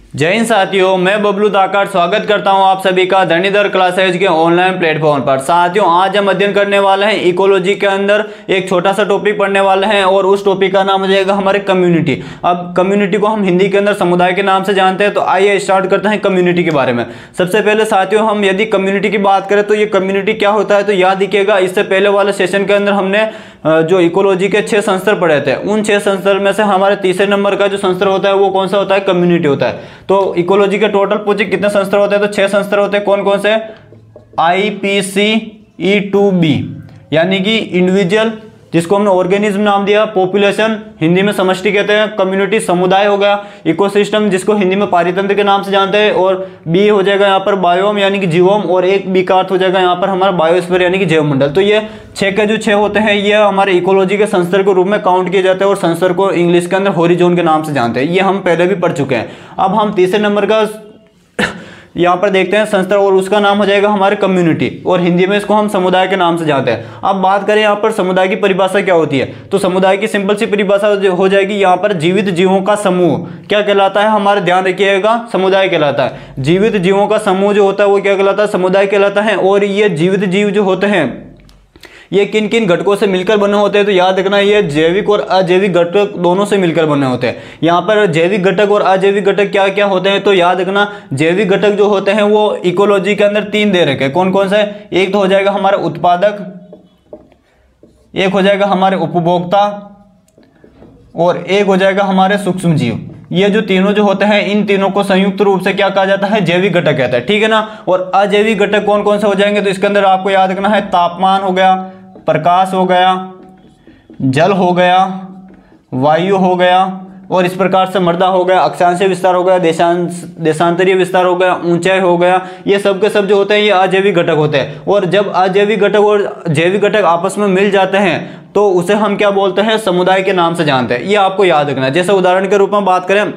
जय हिंद साथियों, मैं बबलू दाकर स्वागत करता हूं आप सभी का धरणीधर क्लासेज के ऑनलाइन प्लेटफॉर्म पर। साथियों, आज हम अध्ययन करने वाले हैं इकोलॉजी के अंदर एक छोटा सा टॉपिक पढ़ने वाले हैं और उस टॉपिक का नाम हो जाएगा हमारे कम्युनिटी। अब कम्युनिटी को हम हिंदी के अंदर समुदाय के नाम से जानते हैं, तो आइए स्टार्ट करते हैं कम्युनिटी के बारे में। सबसे पहले साथियों, हम यदि कम्युनिटी की बात करें तो ये कम्युनिटी क्या होता है, तो याद रखिएगा इससे पहले वाले सेशन के अंदर हमने जो इकोलॉजी के 6 संस्तर पढ़े थे, उन 6 संस्तर में से हमारे तीसरे नंबर का जो संस्तर होता है वो कौन सा होता है, कम्युनिटी होता है। तो इकोलॉजी के टोटल पूछे कितने संस्तर होते हैं, तो 6 संस्तर होते हैं। कौन कौन से? IPCE2B यानी कि इंडिविजुअल, जिसको हमने ऑर्गेनिज्म नाम दिया, पॉपुलेशन हिंदी में समष्टि कहते हैं, कम्युनिटी समुदाय हो गया, इकोसिस्टम जिसको हिंदी में पारितंत्र के नाम से जानते हैं, और बी हो जाएगा यहाँ पर बायोम यानी कि जीवोम, और एक बी का अर्थ हो जाएगा यहाँ पर हमारा बायोस्फीयर यानी कि जैवमंडल। तो ये 6 के जो 6 होते हैं ये हमारे इकोलॉजी के संस्तर के रूप में काउंट किए जाते हैं और संस्तर को इंग्लिश के अंदर होरिजोन के नाम से जानते हैं। ये हम पहले भी पढ़ चुके हैं। अब हम तीसरे नंबर का यहाँ पर देखते हैं संस्तर, और उसका नाम हो जाएगा हमारे कम्युनिटी, और हिंदी में इसको हम समुदाय के नाम से जानते हैं। अब बात करें यहाँ पर समुदाय की परिभाषा क्या होती है, तो समुदाय की सिंपल सी परिभाषा हो जाएगी यहाँ पर जीवित जीवों का समूह क्या कहलाता है, हमारे ध्यान रखिएगा, समुदाय कहलाता है। जीवित जीवों का समूह जो होता है वो क्या कहलाता है, समुदाय कहलाता है। और ये जीवित जीव जो होते हैं ये किन किन घटकों से मिलकर बने होते हैं, तो याद रखना ये जैविक और अजैविक घटक दोनों से मिलकर बने होते हैं। यहाँ पर जैविक घटक और अजैविक घटक क्या क्या होते हैं, तो याद रखना जैविक घटक जो होते हैं वो इकोलॉजी के अंदर 3 दे रखे हैं। कौन कौन से? एक तो हो जाएगा हमारे उत्पादक, एक हो जाएगा हमारे उपभोक्ता, और एक हो जाएगा हमारे सूक्ष्म जीव। ये जो तीनों जो होते हैं, इन तीनों को संयुक्त रूप से क्या कहा जाता है, जैविक घटक कहता है, ठीक है ना। और अजैविक घटक कौन कौन से हो जाएंगे, तो इसके अंदर आपको याद रखना है तापमान हो गया, प्रकाश हो गया, जल हो गया, वायु हो गया, और इस प्रकार से मृदा हो गया, अक्षांशीय विस्तार हो गया, देशांतरीय विस्तार हो गया, ऊंचाई हो गया। ये सब के सब जो होते हैं ये अजैविक घटक होते हैं। और जब अजैविक घटक और जैविक घटक आपस में मिल जाते हैं तो उसे हम क्या बोलते हैं, समुदाय के नाम से जानते हैं। ये आपको याद रखना है। जैसे उदाहरण के रूप में बात करें,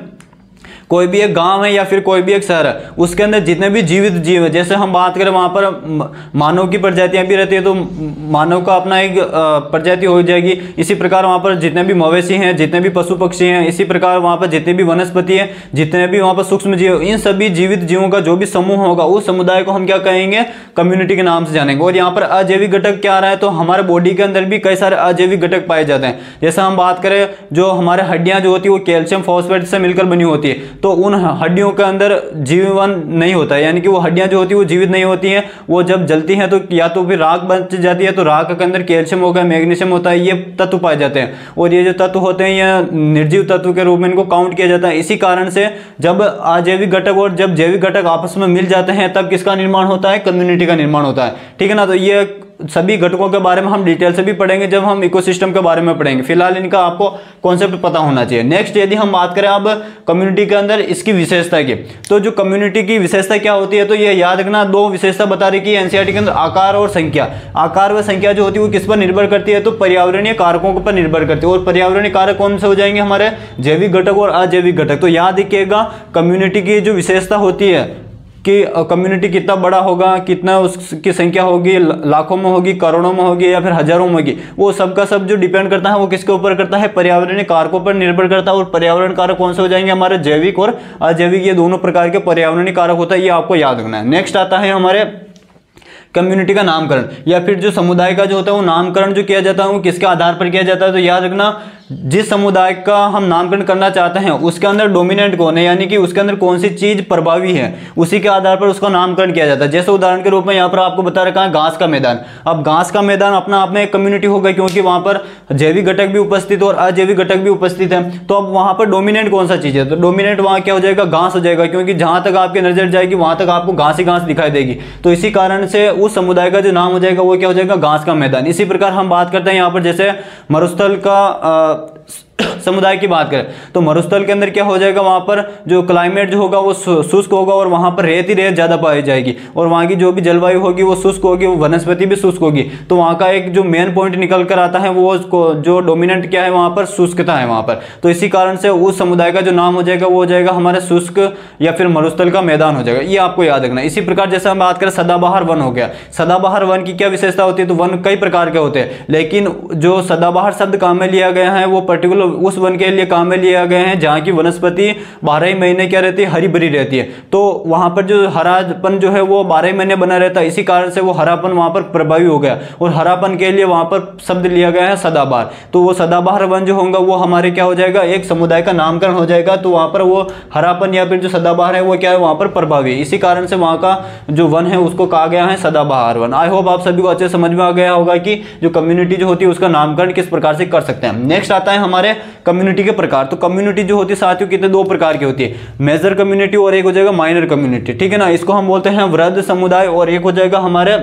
कोई भी एक गांव है या फिर कोई भी एक शहर है, उसके अंदर जितने भी जीवित जीव है, जैसे हम बात करें वहां पर मानव की प्रजातियां भी रहती है, तो मानव का अपना एक प्रजाति हो जाएगी। इसी प्रकार वहां पर जितने भी मवेशी हैं, जितने भी पशु पक्षी हैं, इसी प्रकार वहां पर जितने भी वनस्पति हैं, जितने भी वहां पर सूक्ष्म जीव, इन सभी जीवित जीवों का जो भी समूह होगा उस समुदाय को हम क्या कहेंगे, कम्युनिटी के नाम से जानेंगे। और यहाँ पर अजैविक घटक क्या आ रहा है, तो हमारे बॉडी के अंदर भी कई सारे अजैविक घटक पाए जाते हैं। जैसे हम बात करें जो हमारे हड्डियां जो होती है वो कैल्शियम फॉस्फेट से मिलकर बनी होती है, तो उन हड्डियों के अंदर जीवन नहीं होता है, यानी कि वो हड्डियां जो होती है वो जीवित नहीं होती हैं। वो जब जलती हैं तो या तो फिर राख बच जाती है, तो राख के अंदर कैल्शियम होगा, मैग्नीशियम होता है, ये तत्व पाए जाते हैं। और ये जो तत्व होते हैं ये निर्जीव तत्व के रूप में इनको काउंट किया जाता है। इसी कारण से जब अजैविक घटक और जब जैविक घटक आपस में मिल जाते हैं तब किसका निर्माण होता है, कम्युनिटी का निर्माण होता है, ठीक है ना। तो ये सभी घटकों के बारे में हम डिटेल से भी पढ़ेंगे जब हम इकोसिस्टम के बारे में पढ़ेंगे। फिलहाल इनका आपको कॉन्सेप्ट पता होना चाहिए। नेक्स्ट यदि हम बात करें अब कम्युनिटी के अंदर इसकी विशेषता की, तो जो कम्युनिटी की विशेषता क्या होती है, तो ये याद रखना 2 विशेषता बता रही है एनसीईआरटी के अंदर, आकार और संख्या। आकार व संख्या जो होती है वो किस पर निर्भर करती है, तो पर्यावरणीय कारकों पर निर्भर करती है। और पर्यावरणीय कारक कौन से हो जाएंगे, हमारे जैविक घटक और अजैविक घटक। तो याद रखिएगा कम्युनिटी की जो विशेषता होती है कि कम्युनिटी कितना बड़ा होगा, कितना उसकी संख्या होगी, लाखों में होगी, करोड़ों में होगी या फिर हजारों में होगी, वो सब का सब जो डिपेंड करता है वो किसके ऊपर करता है, पर्यावरणीय कारकों पर निर्भर करता है। और पर्यावरण कारक कौन से हो जाएंगे, हमारे जैविक और अजैविक, ये दोनों प्रकार के पर्यावरणीय कारक होता है, ये आपको याद रखना है। नेक्स्ट आता है हमारे कम्युनिटी का नामकरण, या फिर जो समुदाय का जो होता है वो नामकरण जो किया जाता है वो किसके आधार पर किया जाता है, तो याद रखना जिस समुदाय का हम नामकरण करना चाहते हैं उसके अंदर डोमिनेंट कौन है, यानी कि उसके अंदर कौन सी चीज प्रभावी है, उसी के आधार पर उसका नामकरण किया जाता है। जैसे उदाहरण के रूप में यहाँ पर आपको बता रखा है घास का मैदान। अब घास का मैदान अपना आप में एक कम्युनिटी होगा, क्योंकि वहां पर जैविक घटक भी उपस्थित और अजैविक घटक भी उपस्थित है। तो अब वहां पर डोमिनेंट कौन सा चीज है, तो डोमिनेंट वहां क्या हो जाएगा, घास हो जाएगा, क्योंकि जहां तक आपकी नजर जाएगी वहां तक आपको घास ही घास दिखाई देगी। तो इसी कारण से उस समुदाय का जो नाम हो जाएगा वो क्या हो जाएगा, घास का मैदान। इसी प्रकार हम बात करते हैं यहाँ पर जैसे मरुस्थल का समुदाय की बात करें, तो मरुस्थल के अंदर क्या हो जाएगा, वहां पर जो क्लाइमेट जो होगा वो शुष्क होगा और वहां पर रेत ही रेत ज्यादा पाई जाएगी, और वहां की जो भी जलवायु होगी वो शुष्क होगी, वो वनस्पति भी शुष्क होगी। तो वहां का एक जो मेन पॉइंट निकल कर आता है वो जो डोमिनेंट क्या है वहां पर शुष्कता है वहां पर। तो इसी कारण से उस समुदाय का जो नाम हो जाएगा वो हो जाएगा हमारे शुष्क या फिर मरुस्थल का मैदान हो जाएगा, ये आपको याद रखना। इसी प्रकार जैसे हम बात करें सदाबहार वन हो गया, सदाबहार वन की क्या विशेषता होती है, तो वन कई प्रकार के होते हैं, लेकिन जो सदाबहार शब्द काम में लिया गया है वो पर्टिकुलर उस वन के लिए काम में लिया गए हैं जहाँ की वनस्पति 12 ही महीने क्या रहती है, हरी भरी रहती है। तो वहाँ पर जो हरापन जो है वो 12 ही महीने बना रहता है, इसी कारण से वो हरापन वहाँ पर प्रभावी हो गया और हरापन के लिए वहाँ पर शब्द लिया गया है सदाबहार। तो वो सदाबहार वन जो होगा वो हमारे क्या हो जाएगा, एक समुदाय का नामकरण हो जाएगा। तो वहाँ पर वो हरापन या फिर जो सदाबहार है वो क्या है, वहाँ पर प्रभावी है। इसी कारण से वहाँ का जो वन है उसको कहा गया है सदाबहार वन। आई होप आप सभी को अच्छे समझ में आ गया होगा कि जो कम्युनिटी जो होती है उसका नामकरण किस प्रकार से कर सकते हैं। नेक्स्ट आता है हमारे कम्युनिटी के प्रकार। तो कम्युनिटी जो होती है साथियों कितने, 2 प्रकार की होती है, मेजर कम्युनिटी और एक हो जाएगा माइनर कम्युनिटी, ठीक है ना। इसको हम बोलते हैं वृहद समुदाय और एक हो जाएगा हमारे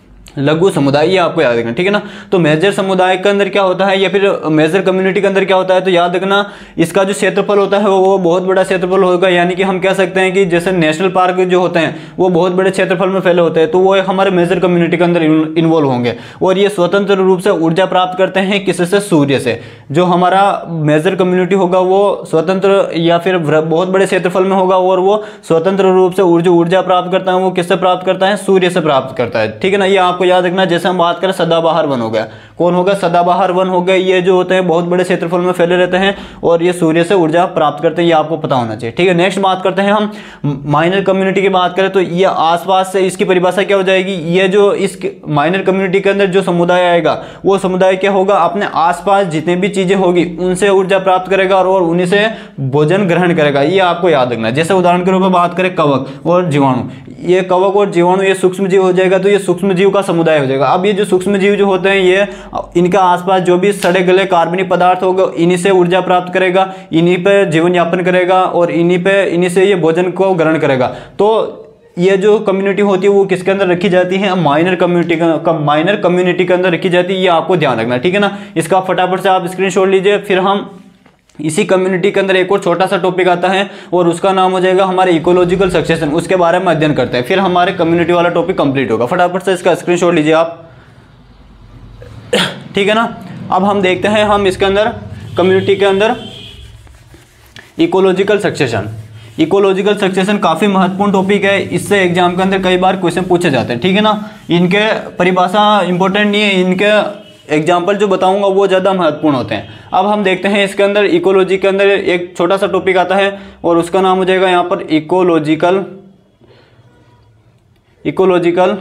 लघु समुदाय, ये आपको याद रखना, ठीक है ना। तो मेजर समुदाय के अंदर क्या होता है या फिर मेजर कम्युनिटी के अंदर क्या होता है, तो याद रखना इसका जो क्षेत्रफल होता है वो बहुत बड़ा क्षेत्रफल होगा। यानी कि हम कह सकते हैं कि जैसे नेशनल पार्क जो होते हैं वो बहुत बड़े क्षेत्रफल में फैले होते हैं, तो वो हमारे मेजर कम्युनिटी के अंदर इन्वॉल्व होंगे। और ये स्वतंत्र रूप से ऊर्जा प्राप्त करते हैं किससे, सूर्य से। जो हमारा मेजर कम्युनिटी होगा वो स्वतंत्र या फिर बहुत बड़े क्षेत्रफल में होगा और वो स्वतंत्र रूप से ऊर्जा प्राप्त करता है, वो किससे प्राप्त करता है, सूर्य से प्राप्त करता है, ठीक है ना। ये आपको याद रखना। जैसे हम बात करें सदाबहार वन हो गया, कौन होगा, सदाबहार वन हो गए। ये जो होते हैं बहुत बड़े क्षेत्रफल में फैले रहते हैं और ये सूर्य से ऊर्जा प्राप्त करते हैं, ये आपको पता होना चाहिए, ठीक है। नेक्स्ट बात करते हैं हम माइनर कम्युनिटी की बात करें तो ये आसपास से इसकी परिभाषा क्या हो जाएगी, ये जो इस माइनर कम्युनिटी के अंदर जो समुदाय आएगा वो समुदाय क्या होगा, अपने आसपास जितनी भी चीजें होगी उनसे ऊर्जा प्राप्त करेगा और उन्हीं से भोजन ग्रहण करेगा, ये आपको याद रखना। जैसे उदाहरण के रूप में बात करें कवक और जीवाणु, ये कवक और जीवाणु ये सूक्ष्म जीव हो जाएगा, तो ये सूक्ष्म जीव का समुदाय हो जाएगा। अब ये जो सूक्ष्म जीव जो होते हैं ये इनका आसपास जो भी सड़े गले कार्बनिक पदार्थ होगा इन्हीं से ऊर्जा प्राप्त करेगा, इन्हीं पे जीवन यापन करेगा और इन्हीं से ये भोजन को ग्रहण करेगा। तो ये जो कम्युनिटी होती है वो किसके अंदर रखी जाती है, माइनर कम्युनिटी के अंदर रखी जाती है, ये आपको ध्यान रखना, ठीक है ना। इसका फटाफट से आप स्क्रीनशॉट लीजिए। फिर हम इसी कम्युनिटी के अंदर एक और छोटा सा टॉपिक आता है और उसका नाम हो जाएगा हमारे इकोलॉजिकल सक्सेशन, उसके बारे में अध्ययन करते हैं। फिर हमारे कम्युनिटी वाला टॉपिक कंप्लीट होगा। फटाफट से इसका स्क्रीनशॉट लीजिए आप, ठीक है ना। अब हम देखते हैं हम इसके अंदर कम्युनिटी के अंदर इकोलॉजिकल सक्सेशन काफ़ी महत्वपूर्ण टॉपिक है। इससे एग्जाम के अंदर कई बार क्वेश्चन पूछे जाते हैं, ठीक है ना। इनके परिभाषा इंपॉर्टेंट नहीं है, इनके एग्जाम्पल जो बताऊंगा वो ज़्यादा महत्वपूर्ण होते हैं। अब हम देखते हैं इसके अंदर इकोलॉजी के अंदर एक छोटा सा टॉपिक आता है और उसका नाम हो जाएगा यहाँ पर इकोलॉजिकल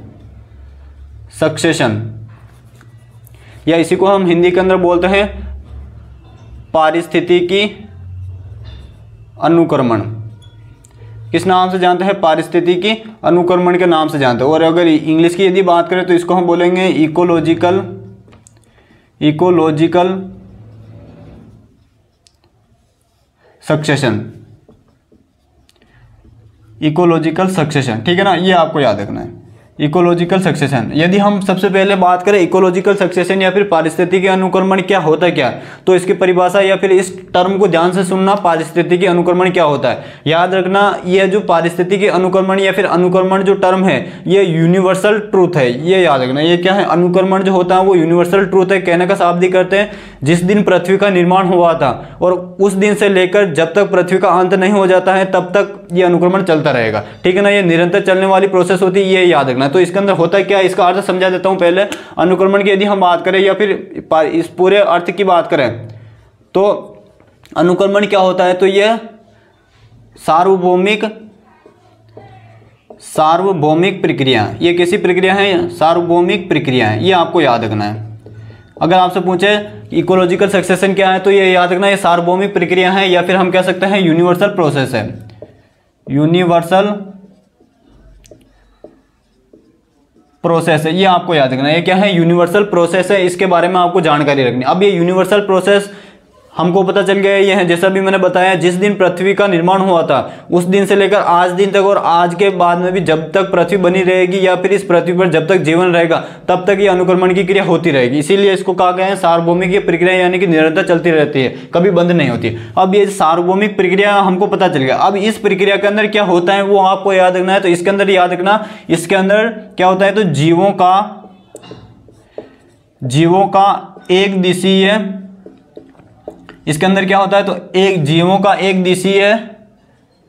सक्सेशन, या इसी को हम हिंदी के अंदर बोलते हैं पारिस्थितिकी अनुक्रमण। किस नाम से जानते हैं, पारिस्थितिकी अनुक्रमण के नाम से जानते हैं। और अगर इंग्लिश की यदि बात करें तो इसको हम बोलेंगे इकोलॉजिकल सक्सेशन, ठीक है ना। ये आपको याद रखना है, इकोलॉजिकल सक्सेशन। यदि हम सबसे पहले बात करें इकोलॉजिकल सक्सेशन या फिर पारिस्थितिकी अनुक्रमण क्या होता है क्या, तो इसकी परिभाषा या फिर इस टर्म को ध्यान से सुनना, पारिस्थितिकी अनुक्रमण क्या होता है याद रखना। यह जो पारिस्थितिकी अनुक्रमण या फिर अनुक्रमण जो टर्म है ये यूनिवर्सल ट्रूथ है, ये याद रखना। ये क्या है, अनुक्रमण जो होता है वो यूनिवर्सल ट्रूथ है। कहने का शाब्दिक करते हैं जिस दिन पृथ्वी का निर्माण हुआ था और उस दिन से लेकर जब तक पृथ्वी का अंत नहीं हो जाता है तब तक ये अनुक्रमण चलता रहेगा, ठीक है ना। ये निरंतर चलने वाली प्रोसेस होती है, ये याद रखना। तो इसके अंदर होता है क्या, इसका अर्थ समझा देता हूं पहले। अनुक्रमण की यदि हम बात करें या फिर इस पूरे अर्थ की बात करें तो अनुक्रमण क्या होता है, तो यह सार्वभौमिक प्रक्रिया, ये कैसी प्रक्रिया है, सार्वभौमिक प्रक्रिया है, ये आपको याद रखना है। अगर आपसे पूछे इकोलॉजिकल सक्सेशन क्या है तो ये याद रखना, ये सार्वभौमिक प्रक्रिया है या फिर हम कह सकते हैं यूनिवर्सल प्रोसेस है, यूनिवर्सल प्रोसेस है, ये आपको याद रखना है। ये क्या है, यूनिवर्सल प्रोसेस है, इसके बारे में आपको जानकारी रखनी। अब ये यूनिवर्सल प्रोसेस हमको पता चल गया ये है, जैसा भी मैंने बताया, जिस दिन पृथ्वी का निर्माण हुआ था उस दिन से लेकर आज दिन तक और आज के बाद में भी जब तक पृथ्वी बनी रहेगी या फिर इस पृथ्वी पर जब तक जीवन रहेगा तब तक ये अनुक्रमण की क्रिया होती रहेगी। इसीलिए इसको कहा गया है सार्वभौमिक प्रक्रिया, यानी कि निरंतर चलती रहती है, कभी बंद नहीं होती। अब ये सार्वभौमिक प्रक्रिया हमको पता चल गया। अब इस प्रक्रिया के अंदर क्या होता है वो आपको याद रखना है। तो इसके अंदर याद रखना, इसके अंदर क्या होता है, तो जीवों का एक दिशीय, इसके अंदर क्या होता है, तो एक जीवों का एक दिशीय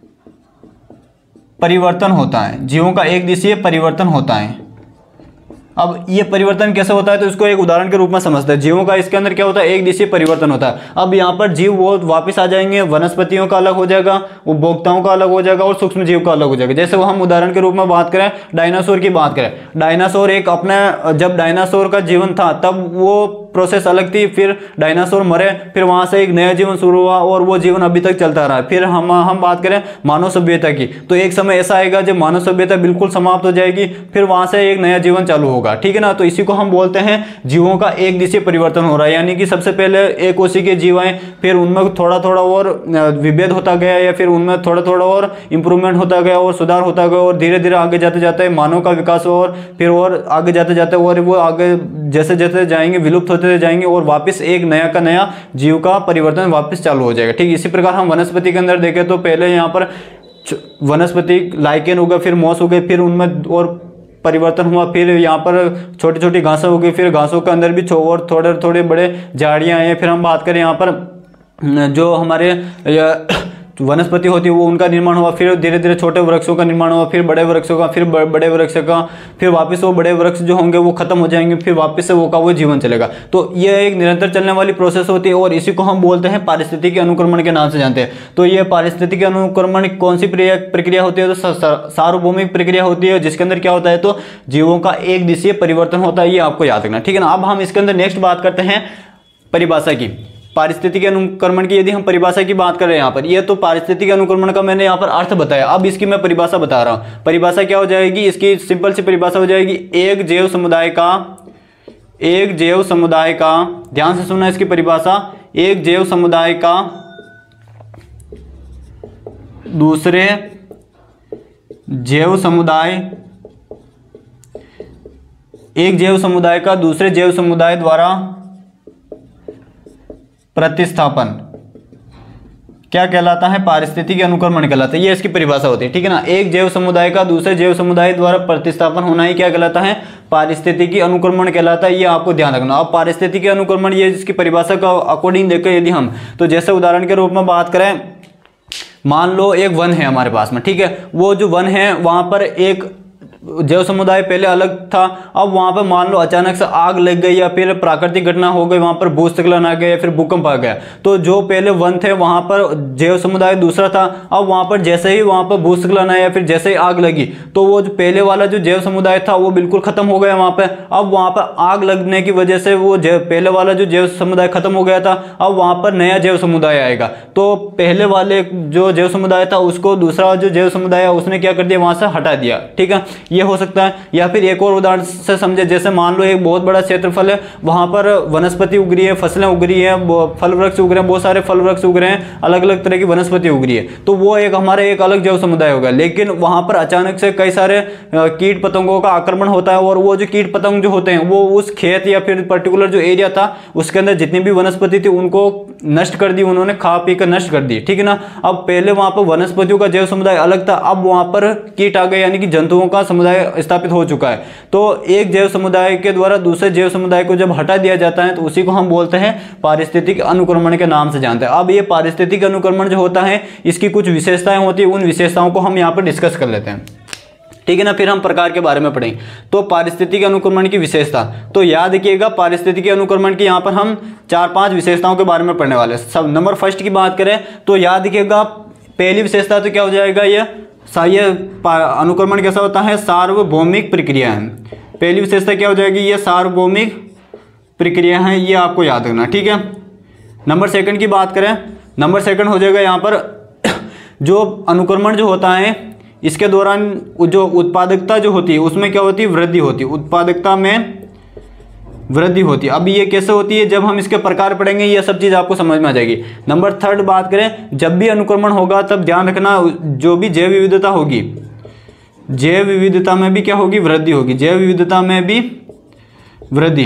परिवर्तन होता है, जीवों का एक दिशीय परिवर्तन होता है। अब ये परिवर्तन कैसे होता है, तो इसको एक उदाहरण के रूप में समझते हैं। जीवों का इसके अंदर क्या होता है, एक दिशीय परिवर्तन होता है। अब यहाँ पर जीव वो वापस आ जाएंगे, वनस्पतियों का अलग हो जाएगा, उपभोक्ताओं का अलग हो जाएगा और सूक्ष्म जीव का अलग हो जाएगा। जैसे वो हम उदाहरण के रूप में बात करें, डायनासोर की बात करें, डायनासोर एक अपने, जब डायनासोर का जीवन था तब वो प्रोसेस अलग थी, फिर डायनासोर मरे, फिर वहां से एक नया जीवन शुरू हुआ और वो जीवन अभी तक चलता रहा है। फिर हम बात करें मानव सभ्यता की, तो एक समय ऐसा आएगा जब मानव सभ्यता बिल्कुल समाप्त हो जाएगी, फिर वहां से एक नया जीवन चालू होगा, ठीक है ना। तो इसी को हम बोलते हैं जीवों का एक दिशीय परिवर्तन हो रहा है, यानी कि सबसे पहले एक कोशिकीय जीव आए, फिर उनमें थोड़ा थोड़ा और विभेद होता गया, या फिर उनमें थोड़ा थोड़ा और इंप्रूवमेंट होता गया और सुधार होता गया, और धीरे धीरे आगे जाते जाते मानव का विकास और फिर और आगे जाते जाते और वो आगे जैसे जैसे जाएंगे विलुप्त होते जाएंगे और वापस एक नया का नया जीव का परिवर्तन वापस चालू हो जाएगा, ठीक। इसी प्रकार हम वनस्पति के अंदर देखें तो पहले यहाँ पर वनस्पति लाइकेन होगा, फिर मॉस हो गए, फिर उनमें और परिवर्तन हुआ, फिर यहाँ पर छोटी छोटी घासें हो गई, फिर घासों के अंदर भी और थोड़े थोड़े बड़े झाड़ियाँ आए। फिर हम बात करें यहाँ पर जो हमारे वनस्पति होती है वो उनका निर्माण हुआ, फिर धीरे धीरे छोटे वृक्षों का निर्माण हुआ, फिर बड़े वृक्षों का, फिर बड़े वृक्ष का, फिर वापस वो बड़े वृक्ष जो होंगे वो खत्म हो जाएंगे, फिर वापस से वो का वो जीवन चलेगा। तो ये एक निरंतर चलने वाली प्रोसेस होती है और इसी को हम बोलते हैं पारिस्थितिकी अनुक्रमण के नाम से जानते हैं। तो ये पारिस्थितिकी अनुक्रमण कौन सी प्रक्रिया होती है, तो सार्वभौमिक प्रक्रिया होती है, जिसके अंदर क्या होता है, तो जीवों का एक दिशीय परिवर्तन होता है, ये आपको याद रखना, ठीक है ना। अब हम इसके अंदर नेक्स्ट बात करते हैं परिभाषा की, पारिस्थितिकी अनुक्रमण की। यदि हम परिभाषा की बात कर रहे हैं यहाँ पर, ये तो पारिस्थितिकी अनुक्रमण का मैंने यहाँ पर अर्थ बताया, अब इसकी मैं परिभाषा बता रहा हूँ। परिभाषा क्या हो जाएगी, इसकी सिंपल सी परिभाषा हो जाएगी, एक जैव समुदाय का, ध्यान से सुनना इसकी परिभाषा, एक जैव समुदाय का दूसरे जैव समुदाय का दूसरे जैव समुदाय द्वारा प्रतिस्थापन क्या कहलाता है, पारिस्थितिकी अनुक्रमण कहलाता है। ये इसकी परिभाषा होती है, ठीक है ना। एक जैव समुदाय का दूसरे जैव समुदाय द्वारा प्रतिस्थापन होना ही क्या कहलाता है, पारिस्थितिकी अनुक्रमण कहलाता है, ये आपको ध्यान रखना। अब पारिस्थितिकी अनुक्रमण ये इसकी परिभाषा का अकॉर्डिंग देखें यदि हम, तो जैसे उदाहरण के रूप में बात करें, मान लो एक वन है हमारे पास में, ठीक है, वो जो वन है वहां पर एक जैव समुदाय पहले अलग था, अब वहां पर मान लो अचानक से आग लग गई या फिर प्राकृतिक घटना हो गई, वहां पर भूस्खलन आ गया या फिर भूकंप आ गया, तो जो पहले वन थे वहां पर जैव समुदाय दूसरा था, अब वहां पर जैसे ही वहां पर भूस्खलन आया या फिर जैसे ही आग लगी तो वो जो पहले वाला जो जैव समुदाय था वो बिल्कुल खत्म हो गया वहां पर। अब वहां पर आग लगने की वजह से वो पहले वाला जो जैव समुदाय खत्म हो गया था, अब वहां पर नया जैव समुदाय आएगा, तो पहले वाले जो जैव समुदाय था उसको दूसरा जो जैव समुदाय है उसने क्या कर दिया, वहां से हटा दिया, ठीक है, ये हो सकता है। या फिर एक और उदाहरण से समझे, जैसे मान लो एक बहुत बड़ा क्षेत्रफल है, वहां पर वनस्पति उग रही है, फसलें उग रही है, फल वृक्ष उग रहे हैं, बहुत सारे फल वृक्ष उग रहे हैं, अलग अलग तरह की वनस्पति उग रही है, तो वो एक हमारा एक अलग जैव समुदाय होगा। लेकिन वहां पर अचानक से कई सारे कीट पतंगों का आक्रमण होता है और वो जो कीट पतंग जो होते हैं वो उस खेत या फिर पर्टिकुलर जो एरिया था उसके अंदर जितनी भी वनस्पति थी उनको नष्ट कर दी, उन्होंने खा पी कर नष्ट कर दी, ठीक है ना। अब पहले वहां पर वनस्पतियों का जैव समुदाय अलग था, अब वहां पर कीट आ गए, यानी कि जंतुओं का समुदाय स्थापित हो चुका है। तो एक जैव समुदाय के द्वारा दूसरे जैव समुदाय को जब हटा दिया जाता है तो उसी को हम बोलते हैं पारिस्थितिक अनुक्रमण के नाम से जानते हैं। अब ये पारिस्थितिक अनुक्रमण जो होता है इसकी कुछ विशेषताएं होती है, उन विशेषताओं को हम यहाँ पर डिस्कस कर लेते हैं, ठीक है ना। फिर हम प्रकार के बारे में पढ़ेंगे। तो पारिस्थितिक अनुक्रमण की विशेषता, तो याद रखिएगा पारिस्थितिक अनुक्रमण की यहाँ पर हम 4-5 विशेषताओं के बारे में पढ़ने वाले हैं। सब नंबर फर्स्ट की बात करें तो याद रखिएगा पहली विशेषता तो क्या हो जाएगा, ये अनुक्रमण कैसा होता है, सार्वभौमिक प्रक्रिया है। पहली विशेषता क्या हो जाएगी, ये सार्वभौमिक प्रक्रिया है, ये आपको याद रखना, ठीक है। नंबर सेकंड की बात करें, नंबर सेकंड हो जाएगा यहाँ पर जो अनुक्रमण जो होता है इसके दौरान जो उत्पादकता जो होती है उसमें क्या होती है, वृद्धि होती है, उत्पादकता में वृद्धि होती है। अब ये कैसे होती है, जब हम इसके प्रकार पढ़ेंगे ये सब चीज़ आपको समझ में आ जाएगी। नंबर थर्ड बात करें, जब भी अनुक्रमण होगा तब ध्यान रखना जो भी जैव विविधता होगी, जैव विविधता में भी क्या होगी, वृद्धि होगी, जैव विविधता में भी वृद्धि।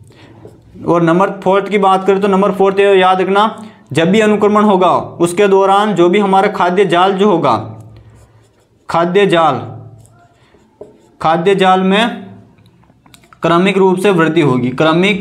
और नंबर फोर्थ की बात करें तो नंबर फोर्थ याद रखना, जब भी अनुक्रमण होगा उसके दौरान जो भी हमारा खाद्य जाल जो होगा, खाद्य जाल में क्रमिक रूप से वृद्धि होगी, क्रमिक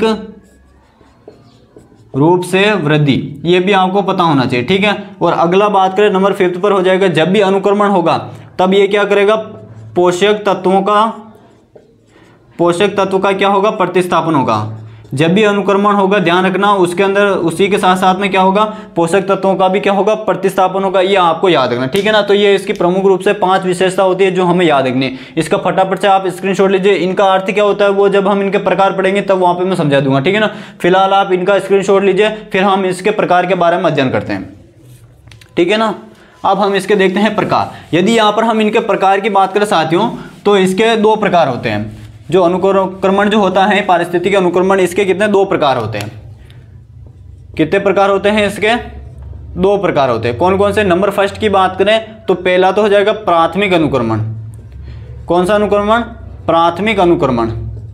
रूप से वृद्धि, ये भी आपको पता होना चाहिए, ठीक है। और अगला बात करें नंबर फिफ्थ पर हो जाएगा, जब भी अनुक्रमण होगा तब ये क्या करेगा, पोषक तत्वों का पोषक तत्व का क्या होगा, प्रतिस्थापन होगा। जब भी अनुक्रमण होगा ध्यान रखना उसके अंदर उसी के साथ साथ में क्या होगा, पोषक तत्वों का भी क्या होगा, प्रतिस्थापन होगा। ये आपको याद रखना, ठीक है ना। तो ये इसकी प्रमुख रूप से 5 विशेषता होती है जो हमें याद रखनी है। इसका फटाफट से आप स्क्रीनशॉट लीजिए। इनका अर्थ क्या होता है वो जब हम इनके प्रकार पढ़ेंगे तब वहां पर मैं समझा दूंगा, ठीक है ना। फिलहाल आप इनका स्क्रीनशॉट लीजिए, फिर हम इसके प्रकार के बारे में अध्ययन करते हैं, ठीक है ना। अब हम इसके देखते हैं प्रकार। यदि यहाँ पर हम इनके प्रकार की बात करें साथियों, तो इसके 2 प्रकार होते हैं। जो अनुक्रमण जो होता है, पारिस्थितिक अनुक्रमण, इसके कितने 2 प्रकार होते हैं। कितने प्रकार होते हैं इसके? 2 प्रकार होते हैं। कौन कौन से? नंबर फर्स्ट की बात करें तो पहला तो हो जाएगा प्राथमिक अनुक्रमण। कौन सा अनुक्रमण? प्राथमिक अनुक्रमण।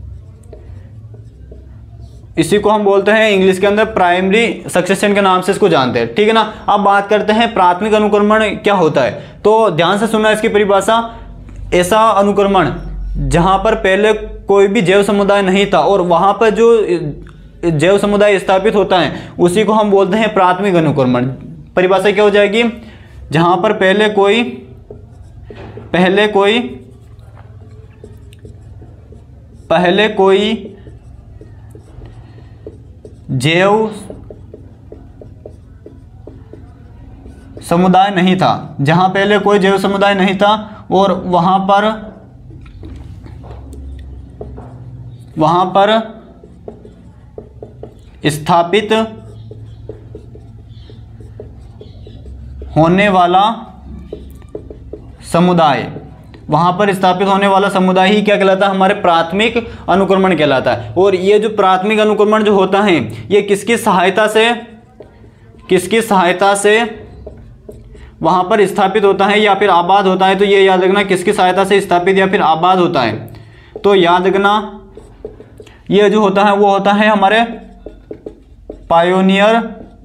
इसी को हम बोलते हैं इंग्लिश के अंदर प्राइमरी सक्सेशन के नाम से इसको जानते हैं, ठीक है ना। अब बात करते हैं प्राथमिक अनुक्रमण क्या होता है। तो ध्यान से सुनना इसकी परिभाषा। ऐसा अनुक्रमण जहां पर पहले कोई भी जैव समुदाय नहीं था और वहां पर जो जैव समुदाय स्थापित होता है उसी को हम बोलते हैं प्राथमिक अनुक्रमण। परिभाषा क्या हो जाएगी? जहां पर पहले कोई जैव समुदाय नहीं था, जहां पहले कोई जैव समुदाय नहीं था और वहां पर स्थापित होने वाला समुदाय, ही क्या कहलाता है? हमारे प्राथमिक अनुक्रमण कहलाता है। और ये जो प्राथमिक अनुक्रमण जो होता है ये किसकी सहायता से वहां पर स्थापित होता है या फिर आबाद होता है। तो ये याद रखना, किसकी सहायता से स्थापित या फिर आबाद होता है। तो याद रखना ये जो होता है वो होता है हमारे पायोनियर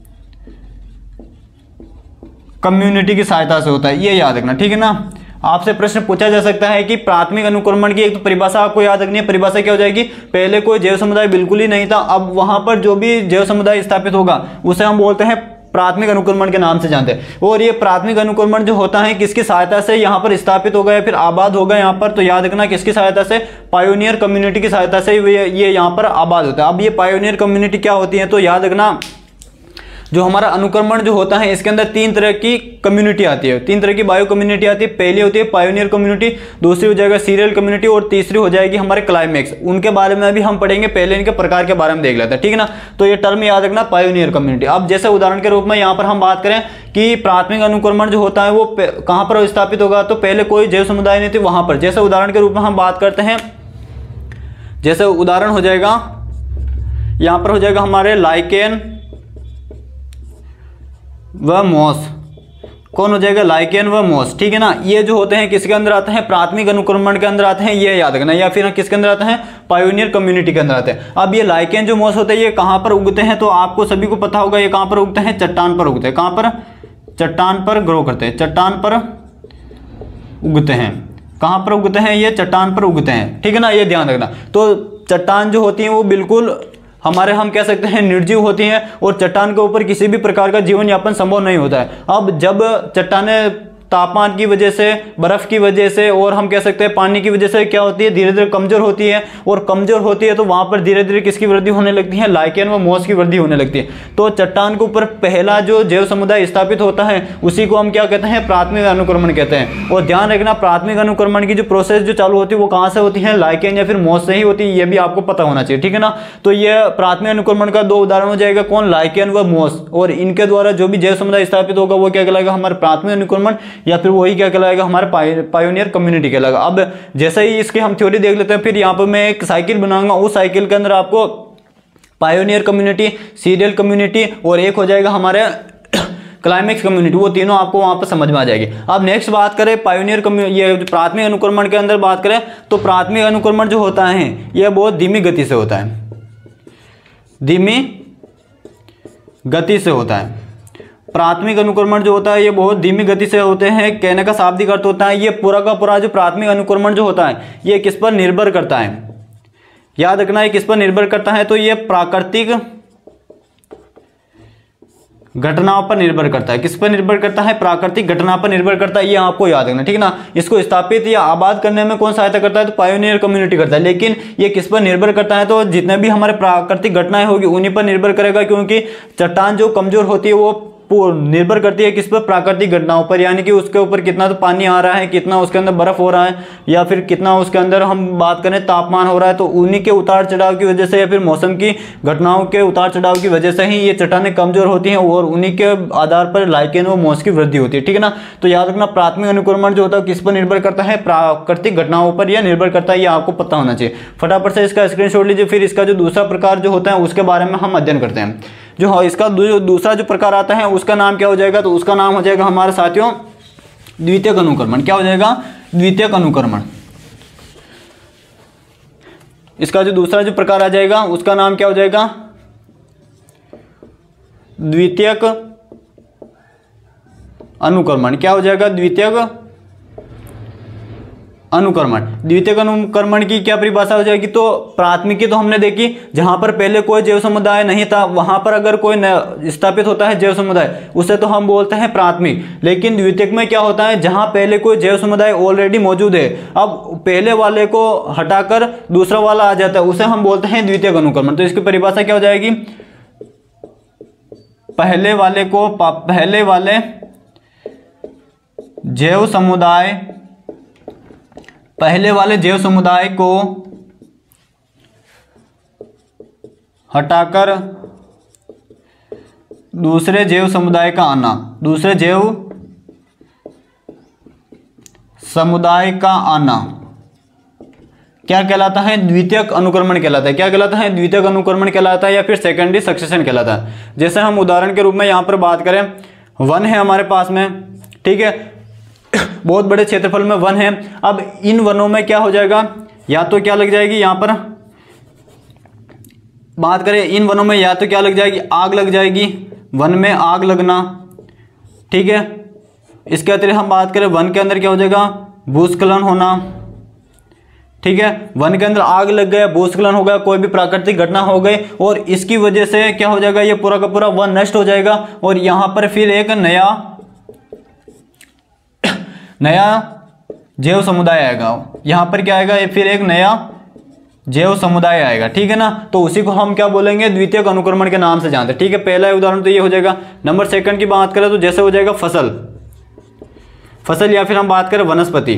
कम्युनिटी की सहायता से होता है, ये याद रखना, ठीक है ना। आपसे प्रश्न पूछा जा सकता है कि प्राथमिक अनुक्रमण की एक तो परिभाषा आपको याद रखनी है। परिभाषा क्या हो जाएगी? पहले कोई जैव समुदाय बिल्कुल ही नहीं था, अब वहां पर जो भी जैव समुदाय स्थापित होगा उसे हम बोलते हैं प्राथमिक अनुक्रमण के नाम से जानते हैं। और ये प्राथमिक अनुक्रमण जो होता है किसकी सहायता से यहाँ पर स्थापित होगा या फिर आबाद होगा यहाँ पर, तो याद रखना किसकी सहायता से? पायोनियर कम्युनिटी की सहायता से ये यहाँ पर आबाद होता है। अब ये पायोनियर कम्युनिटी क्या होती है? तो याद रखना जो हमारा अनुक्रमण जो होता है इसके अंदर 3 तरह की कम्युनिटी आती है, 3 तरह की बायो कम्युनिटी आती है। पहली होती है पायोनियर कम्युनिटी, दूसरी हो जाएगा सीरियल कम्युनिटी और तीसरी हो जाएगी हमारे क्लाइमेक्स। उनके बारे में अभी हम पढ़ेंगे, पहले इनके प्रकार के बारे में देख लेते हैं, ठीक है ना। तो ये टर्म याद रखना पायोनियर कम्युनिटी। अब जैसे उदाहरण के रूप में यहाँ पर हम बात करें कि प्राथमिक अनुक्रमण जो होता है वो कहाँ पर स्थापित होगा, तो पहले कोई जैव समुदाय नहीं थी वहां पर। जैसे उदाहरण के रूप में हम बात करते हैं, जैसे उदाहरण हो जाएगा यहाँ पर हो जाएगा हमारे लाइकेन व मॉस। कौन हो जाएगा? लाइकेन व मॉस, ठीक है ना। ये जो होते हैं किसके अंदर आते हैं? प्राथमिक अनुक्रमण के अंदर आते हैं, ये याद रखना। या फिर किसके अंदर आते हैं? पायोनियर कम्युनिटी के अंदर आते हैं। अब ये लाइकेन जो मॉस होते हैं ये कहां पर उगते हैं? तो आपको सभी को पता होगा ये कहां पर उगते हैं? चट्टान पर उगते हैं। कहां पर? चट्टान पर ग्रो करते हैं, चट्टान पर उगते हैं। कहां पर उगते हैं? ये चट्टान पर उगते हैं, ठीक है ना, ये ध्यान रखना। तो चट्टान जो होती है वो बिल्कुल हमारे हम कह सकते हैं निर्जीव होती हैं और चट्टान के ऊपर किसी भी प्रकार का जीवन यापन संभव नहीं होता है। अब जब चट्टानें तापमान की वजह से, बर्फ की वजह से और हम कह सकते हैं पानी की वजह से क्या होती है? धीरे धीरे कमजोर होती है। और कमजोर होती है तो वहां पर धीरे धीरे किसकी वृद्धि होने लगती है? लाइकेन व मॉस की वृद्धि होने लगती है। तो चट्टान के ऊपर पहला जो जैव समुदाय स्थापित होता है उसी को हम क्या कहते हैं? प्राथमिक अनुक्रमण कहते हैं। और ध्यान रखना प्राथमिक अनुक्रमण की जो प्रोसेस जो चालू होती है वो कहां से होती है? लाइकेन या फिर मॉस से ही होती है, ये भी आपको पता होना चाहिए, ठीक है ना। तो ये प्राथमिक अनुक्रमण का 2 उदाहरण हो जाएगा, कौन? लाइकेन व मॉस। और इनके द्वारा जो भी जैव समुदाय स्थापित होगा वो क्या कहलाएगा? हमारे प्राथमिक अनुक्रमण या फिर वही क्या कहलाएगा? हमारे पायोनियर कम्युनिटी कहलाएगा। अब जैसे ही इसके हम थ्योरी देख लेते हैं, फिर यहाँ पर मैं एक साइकिल बनाऊंगा, उस साइकिल के अंदर आपको पायोनियर कम्युनिटी, सीरियल कम्युनिटी और एक हो जाएगा हमारे क्लाइमेक्स कम्युनिटी, वो तीनों आपको वहां पर समझ में आ जाएगी। अब नेक्स्ट बात करें पायोनियर ये प्राथमिक अनुक्रमण के अंदर बात करें तो प्राथमिक अनुक्रमण जो होता है यह बहुत धीमी गति से होता है, धीमी गति से होता है। प्राथमिक अनुक्रमण जो होता है ये बहुत धीमी गति से होते हैं। कहने का शाब्दिक अर्थ होता है ये पूरा का पूरा जो प्राथमिक अनुक्रमण जो होता है ये किस पर निर्भर करता है? याद रखना है किस पर निर्भर करता है? तो ये प्राकृतिक घटनाओं पर निर्भर करता है। किस पर निर्भर करता है? प्राकृतिक घटना पर निर्भर करता है, ये आपको याद रखना, ठीक है ना। इसको स्थापित या आबाद करने में कौन सहायता करता है? तो पायोनियर कम्युनिटी करता है। लेकिन ये किस पर निर्भर करता है? तो जितने भी हमारे प्राकृतिक घटनाएं होगी उन्हीं पर निर्भर करेगा, क्योंकि चट्टान जो कमजोर होती है वो निर्भर करती है किस पर? प्राकृतिक घटनाओं पर, यानी कि उसके ऊपर कितना तो पानी आ रहा है, कितना उसके अंदर बर्फ हो रहा है, या फिर कितना उसके अंदर हम बात करें तापमान हो रहा है, तो उन्हीं के उतार चढ़ाव की वजह से या फिर मौसम की घटनाओं के उतार चढ़ाव की वजह से ही ये चट्टानें कमजोर होती हैं और उन्हीं के आधार पर लाइकेन व मॉस की वृद्धि होती है, ठीक है ना। तो याद रखना प्राथमिक अनुक्रमण जो होता है किस पर निर्भर करता है? प्राकृतिक घटनाओं पर यह निर्भर करता है, ये आपको पता होना चाहिए। फटाफट से इसका स्क्रीनशॉट लीजिए। फिर इसका जो दूसरा प्रकार जो होता है उसके बारे में हम अध्ययन करते हैं। जो इसका दूसरा जो प्रकार आता है उसका नाम क्या हो जाएगा? तो उसका नाम हो जाएगा हमारे साथियों द्वितीयक अनुक्रमण। क्या हो जाएगा? द्वितीयक अनुक्रमण। इसका जो दूसरा जो प्रकार आ जाएगा उसका नाम क्या हो जाएगा? द्वितीयक अनुक्रमण। क्या हो जाएगा? द्वितीयक अनुक्रमण। द्वितीयक अनुक्रमण की क्या परिभाषा हो जाएगी? तो प्राथमिकी तो हमने देखी, जहां पर पहले कोई जैव समुदाय नहीं था वहां पर अगर कोई स्थापित होता है जैव समुदाय, उसे तो हम बोलते हैं प्राथमिक। लेकिन द्वितीयक में क्या होता है? जहां पहले कोई जैव समुदाय ऑलरेडी मौजूद है, अब पहले वाले को हटाकर दूसरा वाला आ जाता है, उसे हम बोलते हैं द्वितीयक अनुक्रमण। तो इसकी परिभाषा क्या हो जाएगी? पहले वाले जैव समुदाय को हटाकर दूसरे जैव समुदाय का आना, दूसरे जैव समुदाय का आना क्या कहलाता है? द्वितीयक अनुक्रमण कहलाता है। क्या कहलाता है? द्वितीयक अनुक्रमण कहलाता है, या फिर सेकेंडरी सक्सेशन कहलाता है। जैसे हम उदाहरण के रूप में यहां पर बात करें, वन है हमारे पास में, ठीक है, बहुत बड़े क्षेत्रफल में वन है। अब इन वनों में क्या हो जाएगा? या तो क्या लग जाएगी, यहां पर बात करें इन वनों में या तो क्या लग जाएगी? आग लग जाएगी, वन में आग लगना, ठीक है। इसके अतिरिक्त हम बात करें वन के अंदर क्या हो जाएगा? भूस्खलन होना, ठीक है। वन के अंदर आग लग गया, भूस्खलन हो गया, कोई भी प्राकृतिक घटना हो गई और इसकी वजह से क्या हो जाएगा? ये पूरा का पूरा वन नष्ट हो जाएगा और यहां पर फिर एक नया जैव समुदाय आएगा। यहां पर क्या आएगा? फिर एक नया जैव समुदाय आएगा, ठीक है ना। तो उसी को हम क्या बोलेंगे? द्वितीयक अनुक्रमण के नाम से जानते हैं, ठीक है। पहला उदाहरण तो ये हो जाएगा। नंबर सेकंड की बात करें तो जैसे हो जाएगा फसल या फिर हम बात करें वनस्पति,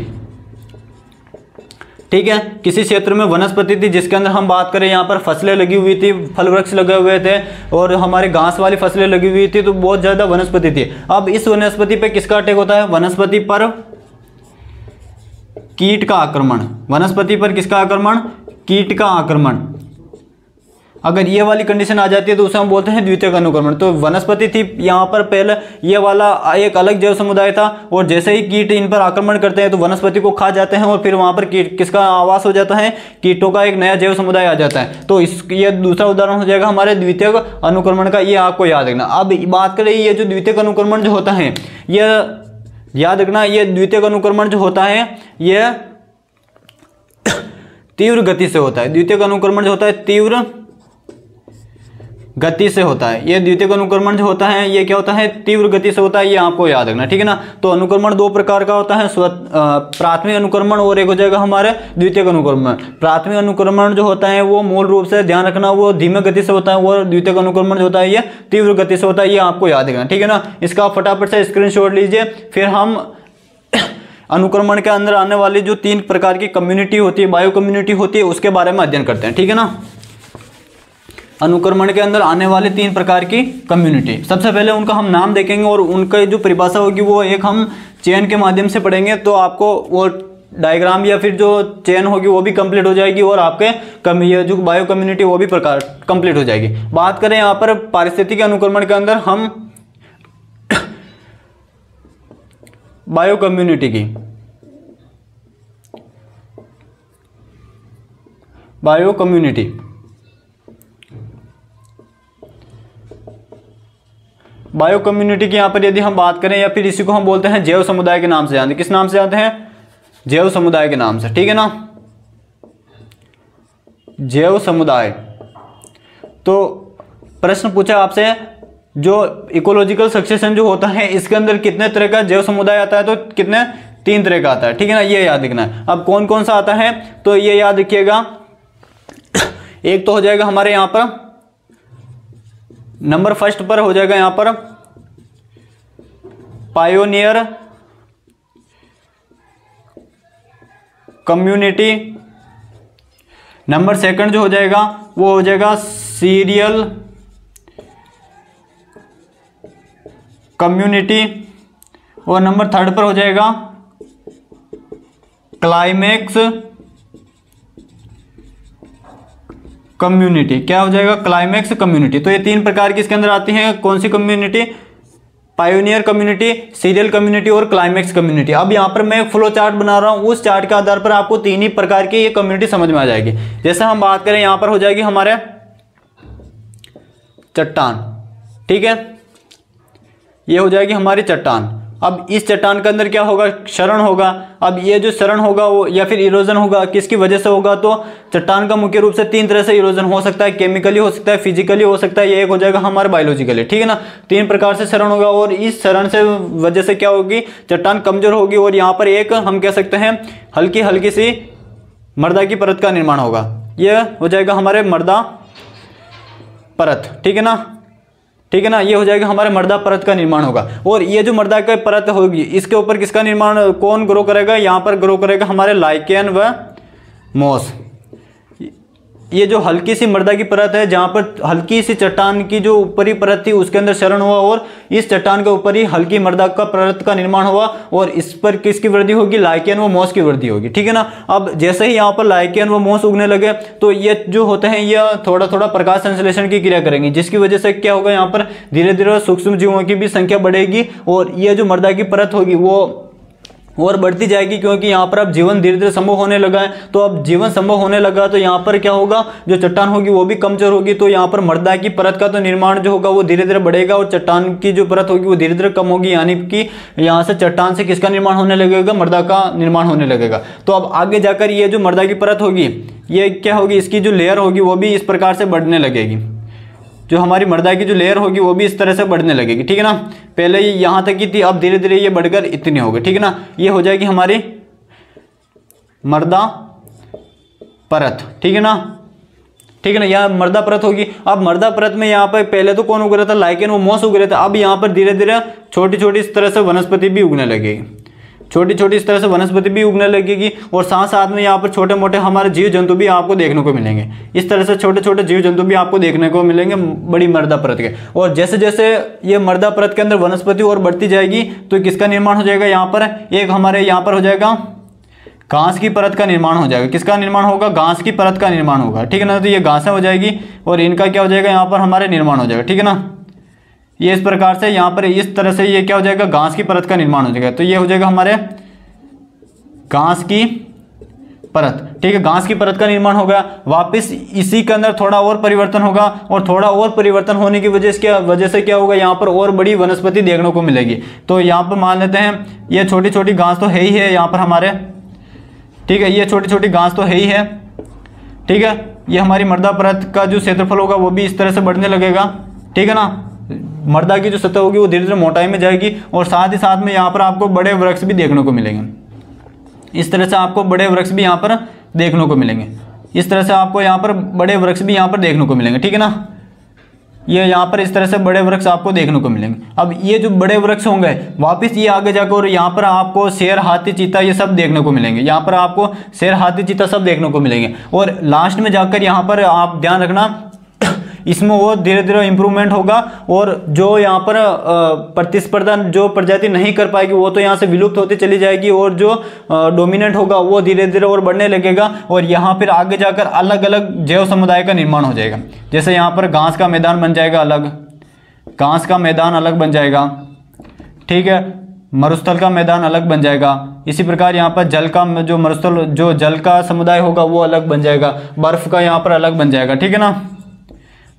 ठीक है। किसी क्षेत्र में वनस्पति थी जिसके अंदर हम बात करें यहाँ पर फसलें लगी हुई थी, फल वृक्ष लगे हुए थे और हमारे घास वाली फसलें लगी हुई थी, तो बहुत ज्यादा वनस्पति थी। अब इस वनस्पति पे किसका अटैक होता है? वनस्पति पर कीट का आक्रमण। वनस्पति पर किसका आक्रमण? कीट का आक्रमण। अगर ये वाली कंडीशन आ जाती है तो उसे हम बोलते हैं द्वितीयक अनुक्रमण। तो वनस्पति थी यहाँ पर, पहले ये वाला एक अलग जैव समुदाय था और जैसे ही कीट इन पर आक्रमण करते हैं तो वनस्पति को खा जाते हैं और फिर वहां पर कीट किसका आवास हो जाता है? कीटों का एक नया जैव समुदाय आ जाता है। तो ये दूसरा उदाहरण हो जाएगा हमारे द्वितीयक अनुक्रमण का, ये आपको याद रखना। अब बात करें ये जो द्वितीयक अनुक्रमण जो होता है, ये याद रखना, ये द्वितीयक अनुक्रमण जो होता है ये तीव्र गति से होता है। द्वितीयक अनुक्रमण जो होता है तीव्र गति से होता है। ये द्वितीयक अनुक्रमण जो होता है ये क्या होता है? तीव्र गति से होता है, ये आपको याद रखना, ठीक है ना। तो अनुक्रमण दो प्रकार का होता है, प्राथमिक अनुक्रमण और एक हो जाएगा हमारे द्वितीयक अनुक्रमण। प्राथमिक अनुक्रमण जो होता है वो मूल रूप से ध्यान रखना वो धीमे गति से होता है, और द्वितीयक अनुक्रमण जो होता है ये तीव्र गति से होता है, ये आपको याद रखना, ठीक है ना। इसका फटाफट से स्क्रीनशॉट लीजिए। फिर हम अनुक्रमण के अंदर आने वाली जो 3 प्रकार की कम्युनिटी होती है, बायो कम्युनिटी होती है, उसके बारे में अध्ययन करते हैं, ठीक है ना। अनुक्रमण के अंदर आने वाले 3 प्रकार की कम्युनिटी, सबसे पहले उनका हम नाम देखेंगे और उनका जो परिभाषा होगी वो एक हम चेन के माध्यम से पढ़ेंगे, तो आपको वो डायग्राम या फिर जो चेन होगी वो भी कंप्लीट हो जाएगी और आपके ये जो बायो कम्युनिटी वो भी प्रकार कंप्लीट हो जाएगी। बात करें यहाँ पर पारिस्थितिक अनुक्रमण के अंदर हम बायो कम्युनिटी की, बायो कम्युनिटी की यहां पर यदि हम बात करें, या फिर इसी को हम बोलते हैं जैव समुदाय के नाम से जानते हैं। किस नाम से जानते हैं? जैव समुदाय के नाम से, ठीक है ना। जैव समुदाय। तो प्रश्न पूछा आपसे जो इकोलॉजिकल सक्सेशन जो होता है इसके अंदर कितने तरह का जैव समुदाय आता है, तो कितने 3 तरह का आता है, ठीक है ना, ये याद रखना है। अब कौन कौन सा आता है तो ये याद रखिएगा। एक तो हो जाएगा हमारे यहाँ पर नंबर फर्स्ट पर हो जाएगा यहाँ पर पायोनियर कम्युनिटी। नंबर सेकंड जो हो जाएगा वो हो जाएगा सीरियल कम्युनिटी। और नंबर थर्ड पर हो जाएगा क्लाइमेक्स कम्युनिटी। क्या हो जाएगा, क्लाइमेक्स कम्युनिटी। तो ये 3 प्रकार की इसके अंदर आती हैं। कौन सी community, pioneer community, serial community और क्लाइमेक्स कम्युनिटी। अब यहाँ पर मैं एक फ्लो चार्ट बना रहा हूँ, उस चार्ट के आधार पर आपको 3 ही प्रकार की ये कम्युनिटी समझ में आ जाएगी। जैसे हम बात करें यहाँ पर हो जाएगी हमारे चट्टान, ठीक है, ये हो जाएगी हमारी चट्टान। अब इस चट्टान के अंदर क्या होगा, क्षरण होगा। अब ये जो क्षरण होगा वो या फिर इरोजन होगा किसकी वजह से होगा, तो चट्टान का मुख्य रूप से 3 तरह से इरोजन हो सकता है, केमिकली हो सकता है, फिजिकली हो सकता है, ये एक हो जाएगा हमारा बायोलॉजिकली, ठीक है ना। 3 प्रकार से क्षरण होगा और इस क्षरण से वजह से क्या होगी, चट्टान कमजोर होगी और यहाँ पर एक हम कह सकते हैं हल्की हल्की सी मृदा की परत का निर्माण होगा। यह हो जाएगा हमारे मृदा परत, ठीक है ना, ठीक है ना, ये हो जाएगा हमारे मृदा परत का निर्माण होगा। और ये जो मृदा की परत होगी इसके ऊपर किसका निर्माण, कौन ग्रो करेगा, यहाँ पर ग्रो करेगा हमारे लाइकेन व मॉस। ये जो हल्की सी मृदा की परत है जहाँ पर हल्की सी चट्टान की जो ऊपरी परत थी उसके अंदर क्षरण हुआ और इस चट्टान के ऊपर ही हल्की मृदा का परत का निर्माण हुआ और इस पर किसकी वृद्धि होगी, लाइकेन व मॉस की वृद्धि होगी, ठीक है ना। अब जैसे ही यहाँ पर लाइकेन व मॉस उगने लगे तो ये जो होते हैं ये थोड़ा थोड़ा प्रकाश संश्लेषण की क्रिया करेंगे, जिसकी वजह से क्या होगा, यहाँ पर धीरे धीरे सूक्ष्म जीवों की भी संख्या बढ़ेगी और ये जो मृदा की परत होगी वो और बढ़ती जाएगी, क्योंकि यहाँ पर अब जीवन धीरे धीरे संभव होने लगा है। तो अब जीवन संभव होने लगा तो यहाँ पर क्या होगा, जो चट्टान होगी वो भी कमजोर होगी, तो यहाँ पर मृदा की परत का तो निर्माण जो होगा वो धीरे धीरे बढ़ेगा और चट्टान की जो परत होगी वो धीरे धीरे कम होगी, यानी कि यहाँ से चट्टान से किसका निर्माण होने लगेगा, मृदा का निर्माण होने लगेगा। तो अब आगे जाकर ये जो मृदा की परत होगी ये क्या होगी, इसकी जो लेयर होगी वो भी इस प्रकार से बढ़ने लगेगी, जो हमारी मृदा की जो लेयर होगी वो भी इस तरह से बढ़ने लगेगी, ठीक है ना। पहले ये यहाँ तक की थी, अब धीरे धीरे ये बढ़कर इतनी होगी, ठीक है ना। ये हो जाएगी हमारी मृदा परत, ठीक है ना, ठीक है ना, यह मृदा परत होगी। अब मृदा परत में यहाँ पर पहले तो कौन उग रहा था, लाइकेन वो मॉस उग रहे थे। अब यहाँ पर धीरे धीरे छोटी छोटी इस तरह से वनस्पति भी उगने लगेगी, छोटी छोटी इस तरह से वनस्पति भी उगने लगेगी और साथ साथ में यहाँ पर छोटे मोटे हमारे जीव जंतु भी आपको देखने को मिलेंगे। इस तरह से छोटे छोटे जीव जंतु भी आपको देखने को मिलेंगे बड़ी मृदा परत के। और जैसे जैसे ये मृदा परत के अंदर वनस्पति और बढ़ती जाएगी तो किसका निर्माण हो जाएगा, यहाँ पर एक हमारे यहाँ पर हो जाएगा घास की परत का निर्माण हो जाएगा। किसका निर्माण होगा, घास की परत का निर्माण होगा, ठीक है ना। तो ये घासें हो जाएगी और इनका क्या हो जाएगा, यहाँ पर हमारे निर्माण हो जाएगा, ठीक है ना। ये इस प्रकार से यहाँ पर इस तरह से ये क्या हो जाएगा, घास की परत का निर्माण हो जाएगा। तो ये हो जाएगा हमारे घास की परत, ठीक है, घास की परत का निर्माण होगा। वापस इसी के अंदर थोड़ा और परिवर्तन होगा और थोड़ा और परिवर्तन होने की वजह से क्या होगा, यहाँ पर और बड़ी वनस्पति देखने को मिलेगी। तो यहाँ पर मान लेते हैं ये छोटी छोटी घास तो है ही है यहाँ पर हमारे, ठीक है, ये छोटी छोटी घास तो है ही है, ठीक है। ये हमारी मृदा परत का जो क्षेत्रफल होगा वो भी इस तरह से बढ़ने लगेगा, ठीक है ना। मृदा की जो सतह होगी वो धीरे धीरे मोटाई में जाएगी और साथ ही साथ में यहाँ पर आपको बड़े वृक्ष भी देखने को मिलेंगे। इस तरह से आपको बड़े वृक्ष भी यहाँ पर देखने को मिलेंगे, इस तरह से आपको यहाँ पर बड़े वृक्ष भी यहाँ पर देखने को मिलेंगे, ठीक है ना। ये यहाँ पर इस तरह से बड़े वृक्ष आपको देखने को मिलेंगे। अब ये जो बड़े वृक्ष होंगे वापस ये आगे जाकर और यहाँ पर आपको शेर, हाथी, चीता ये सब देखने को मिलेंगे। यहाँ पर आपको शेर, हाथी, चीता सब देखने को मिलेंगे और लास्ट में जाकर यहाँ पर आप ध्यान रखना इसमें वो धीरे धीरे इंप्रूवमेंट होगा और जो यहाँ पर प्रतिस्पर्धा जो प्रजाति नहीं कर पाएगी वो तो यहाँ से विलुप्त होती चली जाएगी और जो डोमिनेंट होगा वो धीरे धीरे और बढ़ने लगेगा और यहाँ फिर आगे जाकर अलग अलग जैव समुदाय का निर्माण हो जाएगा। जैसे यहाँ पर घास का मैदान बन जाएगा अलग, घास का मैदान अलग बन जाएगा, ठीक है, मरुस्थल का मैदान अलग बन जाएगा। इसी प्रकार यहाँ पर जल का जो मरुस्थल जो जल का समुदाय होगा वो अलग बन जाएगा, बर्फ का यहाँ पर अलग बन जाएगा, ठीक है ना।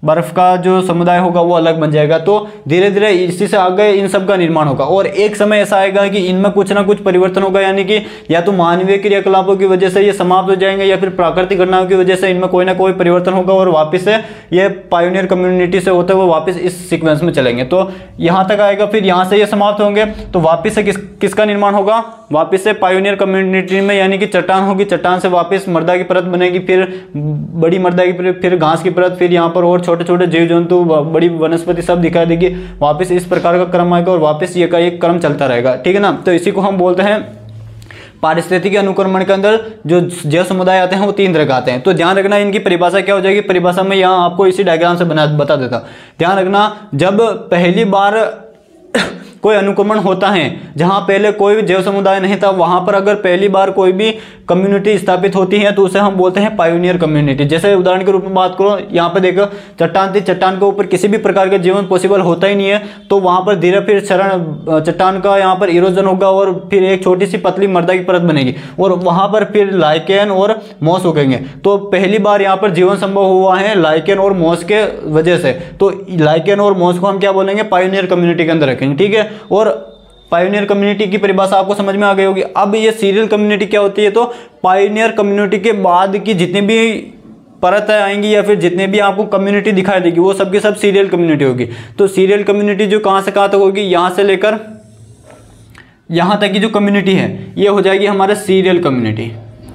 बर्फ का जो समुदाय होगा वो अलग बन जाएगा। तो धीरे धीरे इसी से आगे इन सब का निर्माण होगा और एक समय ऐसा आएगा कि इनमें कुछ ना कुछ परिवर्तन होगा, यानी कि या तो मानवीय क्रियाकलापों की वजह से ये समाप्त हो जाएंगे या फिर प्राकृतिक घटनाओं की वजह से इनमें कोई ना कोई परिवर्तन होगा और वापस से ये पायोनियर कम्युनिटी से होते हुए वापस इस सीक्वेंस में चलेंगे। तो यहाँ तक आएगा, फिर यहाँ से ये समाप्त होंगे तो वापस से किसका निर्माण होगा, वापस से पायोनियर कम्युनिटी में, यानी कि चट्टान होगी, चट्टान से वापस मृदा की परत बनेगी, फिर बड़ी मृदा की परत, फिर घास की परत, फिर यहाँ पर और छोटे छोटे जीव जंतु, बड़ी वनस्पति सब दिखाई देगी। वापस इस प्रकार का क्रम आएगा और वापस ये का एक क्रम चलता रहेगा, ठीक है ना। तो इसी को हम बोलते हैं पारिस्थितिकी अनुक्रमण के अंदर जो जैव समुदाय आते हैं वो 3 तरह के आते हैं। तो ध्यान रखना इनकी परिभाषा क्या हो जाएगी, परिभाषा में यहाँ आपको इसी डायग्राम से बता देता। ध्यान रखना, जब पहली बार कोई अनुक्रमण होता है जहां पहले कोई भी जैव समुदाय नहीं था, वहां पर अगर पहली बार कोई भी कम्युनिटी स्थापित होती है तो उसे हम बोलते हैं पायोनियर कम्युनिटी। जैसे उदाहरण के रूप में बात करो, यहाँ पे देखो चट्टान थी, चट्टान के ऊपर किसी भी प्रकार का जीवन पॉसिबल होता ही नहीं है, तो वहां पर धीरे फिर चट्टान का यहाँ पर इरोजन होगा और फिर एक छोटी सी पतली मृदा की परत बनेगी और वहां पर फिर लाइकेन और मॉस उगेंगे। तो पहली बार यहाँ पर जीवन संभव हुआ है लाइकेन और मॉस के वजह से, तो लाइकेन और मॉस को हम क्या बोलेंगे, पायोनियर कम्युनिटी के अंदर रखेंगे, ठीक है। और पायोनियर कम्युनिटी की परिभाषा आपको समझ में आ गई होगी। अब ये सीरियल कम्युनिटी क्या होती है, तो पायोनियर कम्युनिटी के बाद की जितनी भी परतें आएंगी या फिर जितने भी आपको कम्युनिटी दिखाई देगी वो सबके सब सीरियल कम्युनिटी होगी। तो सीरियल कम्युनिटी जो कहाँ से कहाँ तक होगी, यहाँ से लेकर यहाँ तक की जो कम्युनिटी है ये हो जाएगी हमारा सीरियल कम्युनिटी।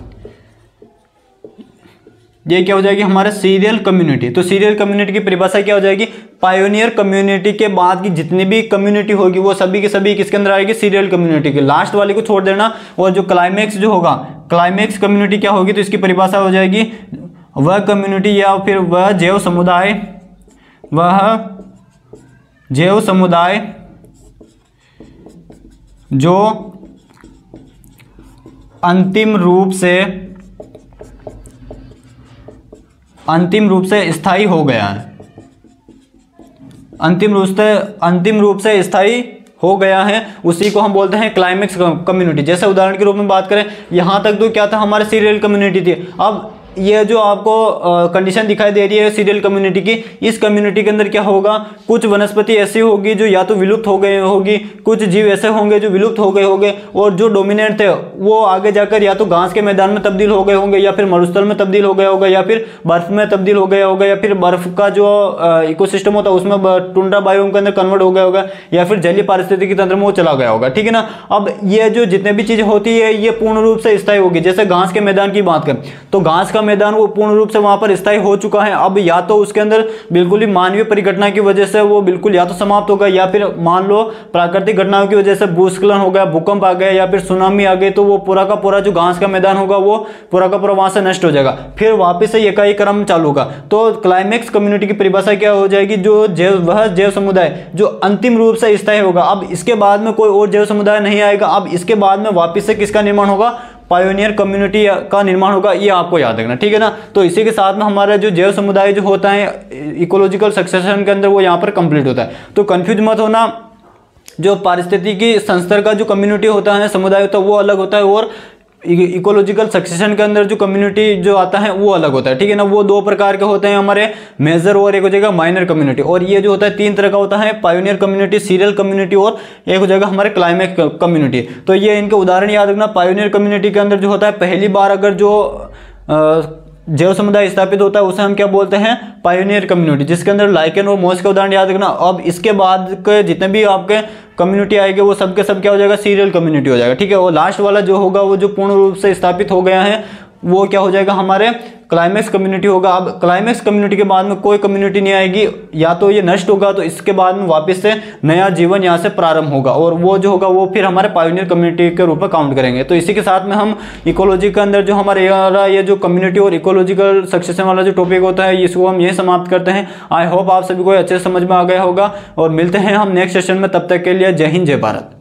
ये क्या हो जाएगी, हमारा सीरियल कम्युनिटी। तो सीरियल कम्युनिटी की परिभाषा क्या हो जाएगी, पायोनियर कम्युनिटी के बाद की जितनी भी कम्युनिटी होगी वो सभी की सभी किसके अंदर आएगी, सीरियल कम्युनिटी के। लास्ट वाले को छोड़ देना और जो क्लाइमेक्स जो होगा, क्लाइमेक्स कम्युनिटी क्या होगी, तो इसकी परिभाषा हो जाएगी वह कम्युनिटी या फिर वह जैव समुदाय जो अंतिम रूप से स्थायी हो गया है, अंतिम रूप से स्थायी हो गया है, उसी को हम बोलते हैं क्लाइमेक्स कम्युनिटी। जैसे उदाहरण के रूप में बात करें, यहां तक तो क्या था, हमारे सीरियल कम्युनिटी थी। अब ये जो आपको कंडीशन दिखाई दे रही है सीरियल कम्युनिटी की, इस कम्युनिटी के अंदर क्या होगा, कुछ वनस्पति ऐसी होगी जो या तो विलुप्त हो गए होगी, कुछ जीव ऐसे होंगे जो विलुप्त हो गए होंगे और जो डोमिनेंट थे वो आगे जाकर या तो घास के मैदान में तब्दील हो गए होंगे या फिर मरुस्थल में तब्दील हो गया होगा या फिर बर्फ में तब्दील हो गया होगा या फिर बर्फ का जो इकोसिस्टम होता है उसमें टुंड्रा बायोम के अंदर कन्वर्ट हो गया होगा या फिर जलीय पारिस्थितिकी तंत्र में वो चला गया होगा, ठीक है ना। अब ये जो जितने भी चीजें होती है ये पूर्ण रूप से स्थायी होगी। जैसे घास के मैदान की बात करें तो घास का मैदान वो पूर्ण रूप से वहां पर स्थायी हो चुका है। अब या तो उसके अंदर बिल्कुल ही मानवीय परिघटना की वजह से वो बिल्कुल या तो समाप्त होगा या फिर मान लो प्राकृतिक घटनाओं की वजह से भूस्खलन हो गया, भूकंप आ गया या फिर सुनामी आ गई, तो वो पूरा का पूरा जो घास का मैदान होगा वो पूरा का पूरा वहां से नष्ट हो जाएगा, फिर वापस से एकाएक क्रम चालू होगा। तो क्लाइमेक्स कम्युनिटी की परिभाषा क्या हो जाएगी, जो वह जैव समुदाय जो अंतिम रूप से स्थायी होगा। अब इसके बाद में कोई और जैव समुदाय नहीं आएगा, अब इसके बाद में वापस से किसका निर्माण होगा, पायोनियर कम्युनिटी का निर्माण होगा, ये आपको याद रखना, ठीक है ना। तो इसी के साथ में हमारा जो जैव समुदाय जो होता है इकोलॉजिकल सक्सेशन के अंदर वो यहाँ पर कंप्लीट होता है। तो कंफ्यूज मत होना, जो पारिस्थितिकी संस्तर का जो कम्युनिटी होता है, समुदाय होता है वो अलग होता है और इकोलॉजिकल सक्सेशन के अंदर जो कम्युनिटी जो आता है वो अलग होता है, ठीक है ना। वो 2 प्रकार के होते हैं हमारे, मेजर और एक हो जाएगा माइनर कम्युनिटी। और ये जो होता है 3 तरह का होता है, पायोनियर कम्युनिटी, सीरियल कम्युनिटी और एक हो जाएगा हमारे क्लाइमेक्स कम्युनिटी। तो ये इनके उदाहरण याद रखना। पायोनियर कम्युनिटी के अंदर जो होता है पहली बार अगर जो जैव समुदाय स्थापित होता है उसे हम क्या बोलते हैं, पायोनियर कम्युनिटी, जिसके अंदर लाइकेन और मॉस का उदाहरण याद रखना। अब इसके बाद के जितने भी आपके कम्युनिटी आएंगे वो सब के सब क्या हो जाएगा, सीरियल कम्युनिटी हो जाएगा, ठीक है। और लास्ट वाला जो होगा वो जो पूर्ण रूप से स्थापित हो गया है वो क्या हो जाएगा, हमारे क्लाइमेक्स कम्युनिटी होगा। अब क्लाइमेक्स कम्युनिटी के बाद में कोई कम्युनिटी नहीं आएगी, या तो ये नष्ट होगा तो इसके बाद में वापस से नया जीवन यहाँ से प्रारंभ होगा और वो जो होगा वो फिर हमारे पायोनियर कम्युनिटी के रूप में काउंट करेंगे। तो इसी के साथ में हम इकोलॉजी के अंदर जो हमारे ये जो कम्युनिटी और इकोलॉजिकल सक्सेशन वाला जो टॉपिक होता है इसको हम यही समाप्त करते हैं। आई होप आप सभी को अच्छे समझ में आ गया होगा और मिलते हैं हम नेक्स्ट सेशन में, तब तक के लिए जय हिंद जय भारत।